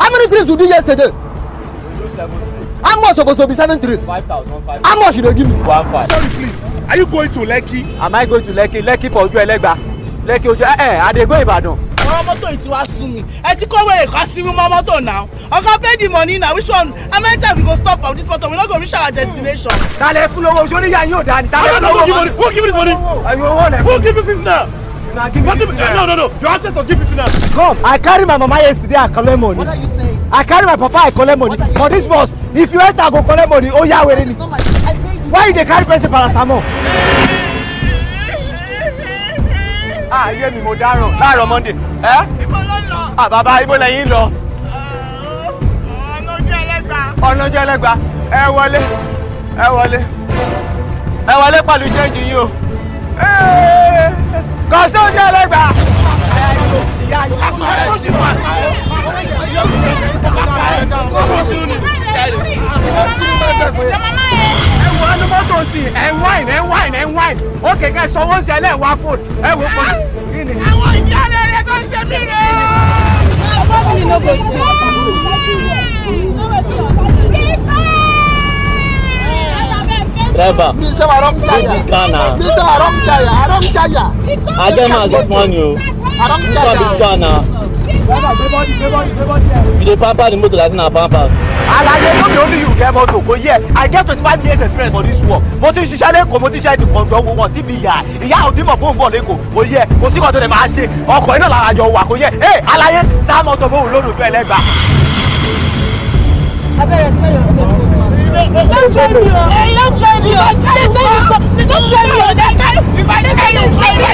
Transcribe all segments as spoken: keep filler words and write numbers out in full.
How many trips you do yesterday? We do seven trips. How much supposed to be seven trips? Five thousand five. How much should they give me? One five. Sorry, please. Are you going to Lekki? Am I going to Lekki? Lekki for Oju Elegba. Lekki Oju. Eh, eh, I dey go Ibadan. Àwọn mọ́tò yìí ti wá sú mi. Ẹ ti kó wèrè kan sí mi mọ́ mọ́tò now. Oga pay the money now. Which one? How many times we go stop on this motor? We no go reach our destination. Tale fún lówó sórí ya yín ò dá ni. Tale fún Who give lówó. money? Who give me money? Ayo owó lẹ. Who give you fifty naira? Na give me fifty naira. No, no, no. Your ancestors give fifty naira. Come, I carry my mama yesterday, I collect money. What are you saying? I carry my papa, I collect money. For this bus, if you enter, go collect money. Oh yeah, where is it? Why you dey carry person paracetamol? Ah, yé mi mo dáràn láàárọ̀ Monday. Eh? Ibo ló ń lọ? Ah, bàbá ibo lẹ́yìn lọ. Ọ̀nà ojú ẹlẹ́gbà. Ọ̀nà Ojú Ẹlẹ́gba. Ẹ wọlé. Ẹ wọlé. Ẹ wọlé pẹ̀lú change yín o. Eh! Conductor Ojú Ẹlẹ́gba. Ìyá yìí. Ẹ̀wọ̀n ọdún mọ́tò sí ẹ̀ ń wáìn ẹ̀ ń wáìn ẹ̀ ń wáìn. Ó kẹ̀kẹ́ sanwó sí ẹlẹ́wà fóònù. Ẹ wò ó kọ́ sí. Àwọn ìyá rẹ̀ rẹ̀ tó ń ṣe mí rẹ̀. Driver, Me say I don't take this car now. Me say I don't tire. I don't tire. I get my this money, yo. I don't This one big car now. You dey pamper the motor like na pampers. Alayé no be only you get motor go here. I get twenty-five years experience for this work. Mo ti ṣiṣẹ́ lẹ́kọ̀ọ́, mo ti ṣiṣẹ́ ti kọ̀ǹtọ̀ owó wọn tí mi yà. Ìyá ò tí mọ̀ fún bọ̀ lẹ́kọ̀ọ́. Kò yẹ, kò sí kan tó lè máa ṣe. Ọkọ̀ iná làwọn àjọ wà kò yẹ. Ẹ Alayé sá mọ́tò fún Ojú Ẹlẹ́gba. Don't try me. Hey, don't try me. They say you stop. They don't try me. They say if I say you try me,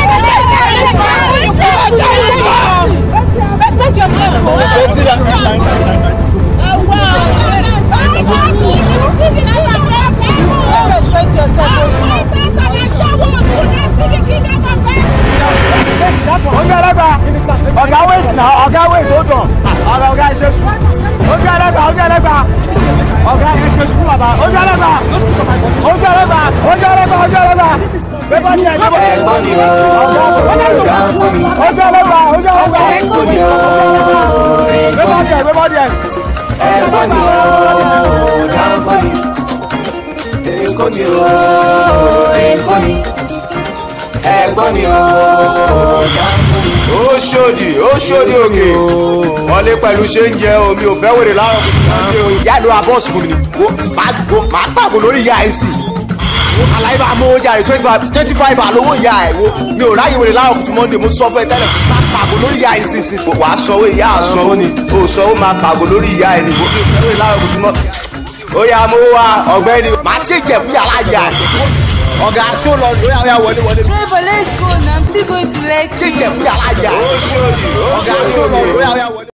respect your name. Oh wow. Respect yourself. Ojú Ẹlẹ́gba. Ọ̀gá wait now. Ọ̀gá wait, hold on. Ọ̀gá ọ̀gá ẹ ṣe sùn. Ojú Ẹlẹ́gba. Ojú Ẹlẹ́gba. Ọ̀gá ẹ ṣe sùn bàbá. Ojú Ẹlẹ́gba. Ojú Ẹlẹ́gba. Ojú Ẹlẹ́gba. Ojú Ẹlẹ́gba. Bébọ́ ni ẹ̀ bébọ́ ni ẹ̀. Ojú Ẹlẹ́gba. Ojú Ẹlẹ́gba. Bébọ́ ni ẹ̀ bébọ́ ni ẹ̀. Ó ṣòdì, ó ṣòdì òkè. Wọlé pẹ̀lú ṣe ń jẹ omi ò fẹ́ wèrè láàárọ̀ kùtùkùtù. Ìyá ìlú abọ́ọ̀sì fún mi ni. Màá pàgò lórí ìyá ẹ̀ sì. Alayé bá mú ọjà rẹ̀ twenty five àlówó ìyá ẹ̀ wo. Mi ò ráyè wèrè láàárọ̀ kùtù Monday, mo sọ fún ẹ tẹ́lẹ̀. Máa pàgò lórí ìyá ẹ̀ sì sì. Wàá sanwó ìyá àsanwó ni. O sanwó máa pàgò lórí ìyá ẹ̀ ni. Mi ò fẹ́ wèrè láàárọ̀ kùtù mọ́. Ó yá mo wá ọ̀gbẹ́ni. Màá ṣèjẹ̀ fún yàrá ìyá ẹ̀. Ọ̀gá tí ó lọ lórí àwọn ya wọlé wọlé. Driver, let's go now. I'm still going to Lekki. Ṣèjẹ̀ fún yàrá ìyá ẹ̀. Ọ̀gá tí ó lọ lórí àwọn ya wọlé.